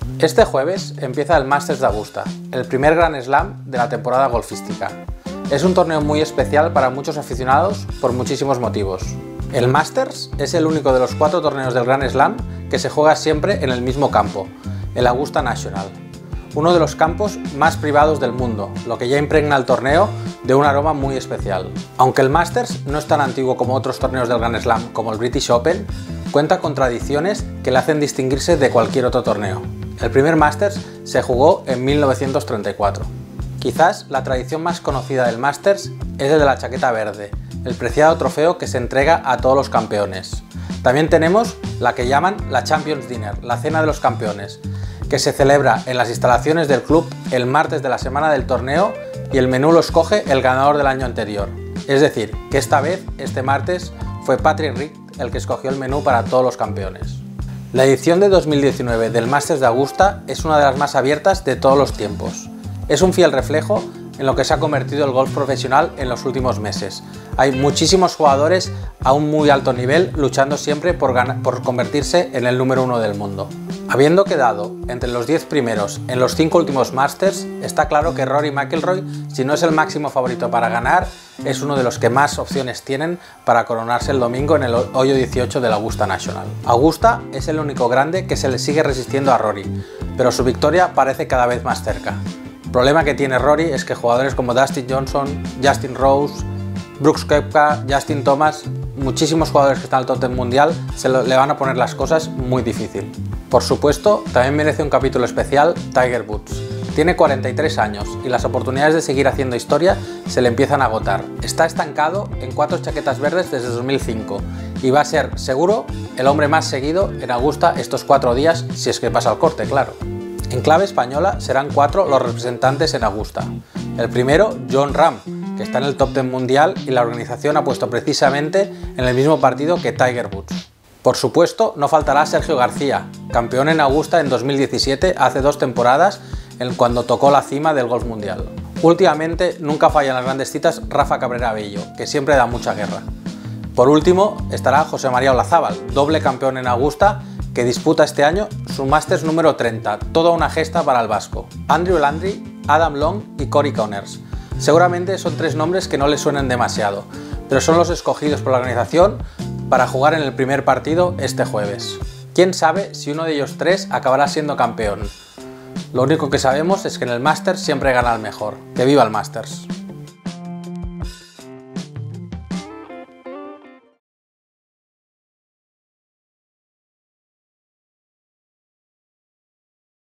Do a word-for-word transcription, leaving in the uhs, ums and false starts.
Este jueves empieza el Masters de Augusta, el primer Grand Slam de la temporada golfística. Es un torneo muy especial para muchos aficionados por muchísimos motivos. El Masters es el único de los cuatro torneos del Grand Slam que se juega siempre en el mismo campo, el Augusta National, uno de los campos más privados del mundo, lo que ya impregna el torneo de un aroma muy especial. Aunque el Masters no es tan antiguo como otros torneos del Grand Slam como el British Open, cuenta con tradiciones que le hacen distinguirse de cualquier otro torneo. El primer Masters se jugó en mil novecientos treinta y cuatro. Quizás la tradición más conocida del Masters es el de la chaqueta verde, el preciado trofeo que se entrega a todos los campeones. También tenemos la que llaman la Champions Dinner, la cena de los campeones, que se celebra en las instalaciones del club el martes de la semana del torneo y el menú lo escoge el ganador del año anterior. Es decir, que esta vez, este martes, fue Patrick Reed el que escogió el menú para todos los campeones. La edición de dos mil diecinueve del Masters de Augusta es una de las más abiertas de todos los tiempos. Es un fiel reflejo en lo que se ha convertido el golf profesional en los últimos meses. Hay muchísimos jugadores a un muy alto nivel luchando siempre por, por convertirse en el número uno del mundo. Habiendo quedado entre los diez primeros en los cinco últimos Masters, está claro que Rory McIlroy, si no es el máximo favorito para ganar, es uno de los que más opciones tienen para coronarse el domingo en el hoyo dieciocho del Augusta National. Augusta es el único grande que se le sigue resistiendo a Rory, pero su victoria parece cada vez más cerca. El problema que tiene Rory es que jugadores como Dustin Johnson, Justin Rose, Brooks Koepka, Justin Thomas, muchísimos jugadores que están al top ten mundial se lo, le van a poner las cosas muy difícil. Por supuesto, también merece un capítulo especial Tiger Woods. Tiene cuarenta y tres años y las oportunidades de seguir haciendo historia se le empiezan a agotar. Está estancado en cuatro chaquetas verdes desde dos mil cinco y va a ser, seguro, el hombre más seguido en Augusta estos cuatro días, si es que pasa el corte, claro. En clave española serán cuatro los representantes en Augusta. El primero, Jon Rahm, que está en el top ten mundial y la organización ha puesto precisamente en el mismo partido que Tiger Woods. Por supuesto, no faltará Sergio García, campeón en Augusta en dos mil diecisiete, hace dos temporadas, cuando tocó la cima del golf mundial. Últimamente nunca falla en las grandes citas Rafa Cabrera Bello, que siempre da mucha guerra. Por último estará José María Olazábal, doble campeón en Augusta, que disputa este año su Masters número treinta, toda una gesta para el vasco. Andrew Landry, Adam Long y Corey Conners. Seguramente son tres nombres que no les suenan demasiado, pero son los escogidos por la organización para jugar en el primer partido este jueves. ¿Quién sabe si uno de ellos tres acabará siendo campeón? Lo único que sabemos es que en el Masters siempre gana el mejor. ¡Que viva el Masters!